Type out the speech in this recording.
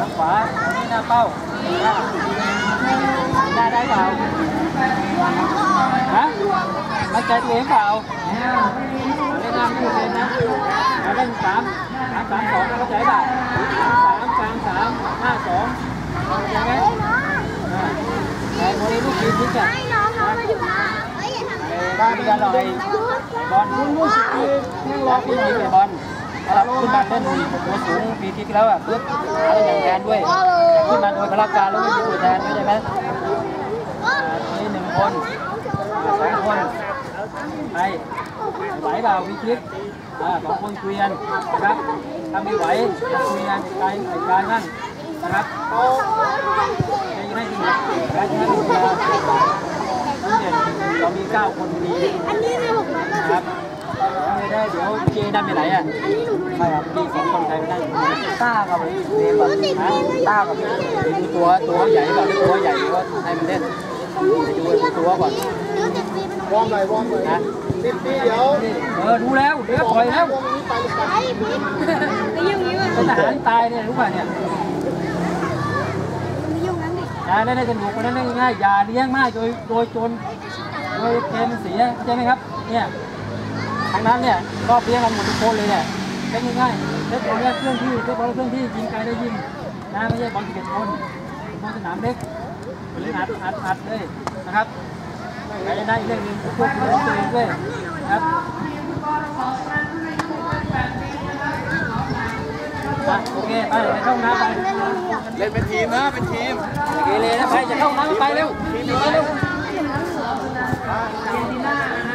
างขวาที่หน้าเป้าได้เปล่าฮะมั่นใจตัวเองเปล่าเล่นน้ำคู่เล่นนะเล่น3-2เข้าใจเปล่า3-3-5-2เข้าใจไหมแต่คนนี้ลูกทีมที่จะบ้านมีการลอยบอลรอพี่ยิงเลยบอลเราขึ้นมาเล่นตัวสูงปีที่แล้วอ่ะเพื่ออะไรอย่างแทนด้วยขึ้นมาโดยพละการแล้วก็ยิงตัวแทนใช่ไหมนี่1 คน2 คนไปไหวเปล่าวิคิด2 คนคุยกันนะครับถ้าไม่ไหวคุยกันกายนั่นนะครับจะได้ทีมได้ทีมเรามี9 คนดีนะครับไม่ได้เดี๋ยวเจดันไปไหนอ่ะไม่ครับมี2 คนใครไม่ได้ต้ากับเดมแบบต้ากับดูตัวใหญ่แบบตัวใหญ่ก็ให้มันเล่นดูตัวก่อนวอร์มเลยนะ10 ปีเดี๋ยวดูแล้วเดี๋ยวปล่อยแล้วเป็นทหารตายเนี่ยรู้ป่ะเนี่ยเล่นได้สนุกคนนั้นง่ายอย่าเลี้ยงมากโดยจนโดยเกมเสียใช่ไหมครับเนี่ยทางนั้นเนี่ยก็เลี้ยงกันหมดทุกคนเลยเนี่ยเล่นง่ายเล่นบอลเครื่องที่ยิงไกลได้ยิงนะไม่ใช่บอล11 คนบอลสนามเล็กเล่นอัดเลยนะครับใครจะได้เรื่องนึงพวกตัวเองด้วยครับโอเคไปเข้าน้ำไปเล่นเป็นทีมนะเป็นทีมเกเรนะไปจะเข้าน้ำไปเร็วทีมเร็ว